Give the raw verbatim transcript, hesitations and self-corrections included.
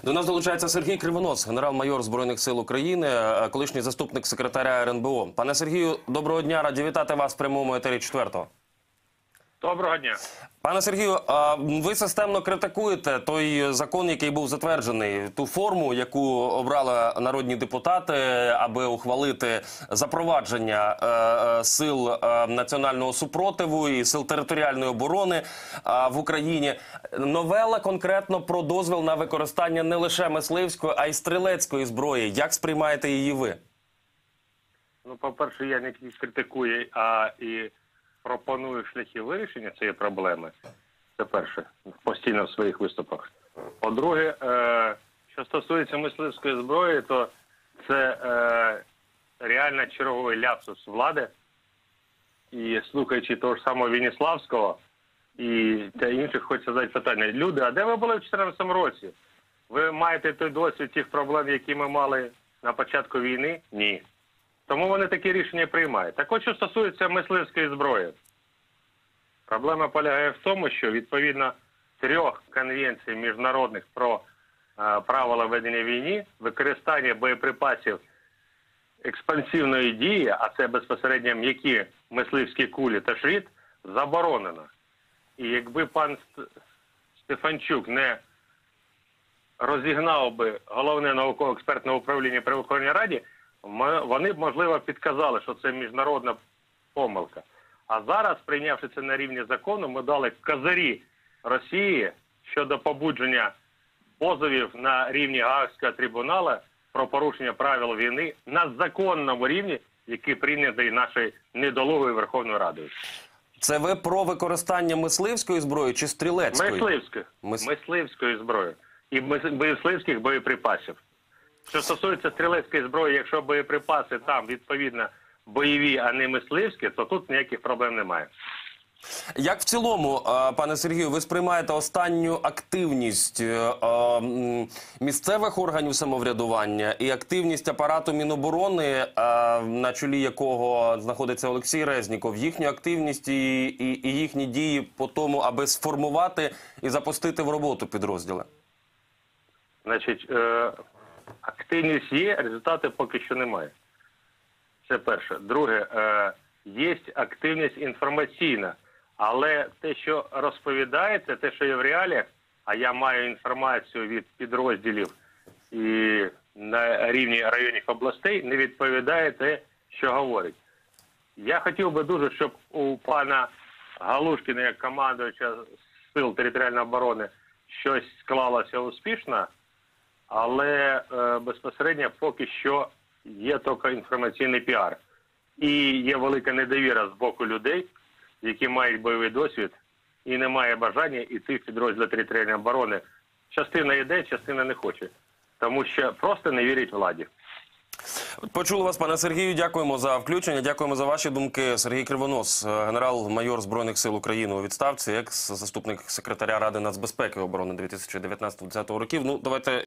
До нас долучається Сергій Кривонос, генерал-майор Збройних сил України, колишній заступник секретаря ер ен бе о. Пане Сергію, доброго дня, раді вітати вас в прямому етері четвертого. Доброго дня. Пане Сергію, ви системно критикуєте той закон, який був затверджений, ту форму, яку обрали народні депутати, аби ухвалити запровадження сил національного супротиву і сил територіальної оборони в Україні. Новела конкретно про дозвіл на використання не лише мисливської, а й стрілецької зброї. Як сприймаєте її ви? Ну, по-перше, я не тільки критикую, а і пропоную шляхи вирішення цієї проблеми. Це перше, постійно в своїх виступах. По-друге, е, що стосується мисливської зброї, то це е, реально черговий ляпсус влади. І слухаючи того ж самого Веніславського і та інших, хочеться задати питання. Люди, а де ви були в дві тисячі чотирнадцятому році? Ви маєте той досвід тих проблем, які ми мали на початку війни? Ні. Тому вони такі рішення приймають. Так от, що стосується мисливської зброї. Проблема полягає в тому, що відповідно трьох конвенцій міжнародних про е, правила ведення війни, використання боєприпасів експансивної дії, а це безпосередньо м'які мисливські кулі та шрід, заборонено. І якби пан Стефанчук не розігнав би Головне науково-експертне управління при Верховній Раді, вони б, можливо, підказали, що це міжнародна помилка. А зараз, прийнявши це на рівні закону, ми дали козирі Росії щодо побудження позовів на рівні Гаазького трибуналу про порушення правил війни на законному рівні, який прийнятий нашою недолугою Верховною Радою. Це ви про використання мисливської зброї чи стрілецької? Мисливської. Мис... Мисливської зброї. І мисливських боєприпасів. Що стосується стрілецької зброї, якщо боєприпаси там, відповідно, бойові, а не мисливські, то тут ніяких проблем немає. Як в цілому, пане Сергію, ви сприймаєте останню активність місцевих органів самоврядування і активність апарату Міноборони, на чолі якого знаходиться Олексій Резніков, їхню активність і, і, і їхні дії по тому, аби сформувати і запустити в роботу підрозділи? Значить, е активність є, результати поки що немає. Це перше. Друге, е є активність інформаційна. Але те, що розповідається, те, що є в реаліях, а я маю інформацію від підрозділів і на рівні районних областей, не відповідає те, що говорить. Я хотів би дуже, щоб у пана Галушкіна, як командувача Сил територіальної оборони, щось склалося успішно, але е, безпосередньо поки що є тільки інформаційний піар. І є велика недовіра з боку людей, які мають бойовий досвід, і немає бажання йти в підрозділи територіальної оборони. Частина йде, частина не хоче. Тому що просто не вірять владі. Почули вас, пане Сергію. Дякуємо за включення, дякуємо за ваші думки. Сергій Кривонос, генерал-майор Збройних сил України у відставці, екс-заступник секретаря Ради нацбезпеки і оборони дві тисячі дев'ятнадцятого-двадцятого років. Ну, давайте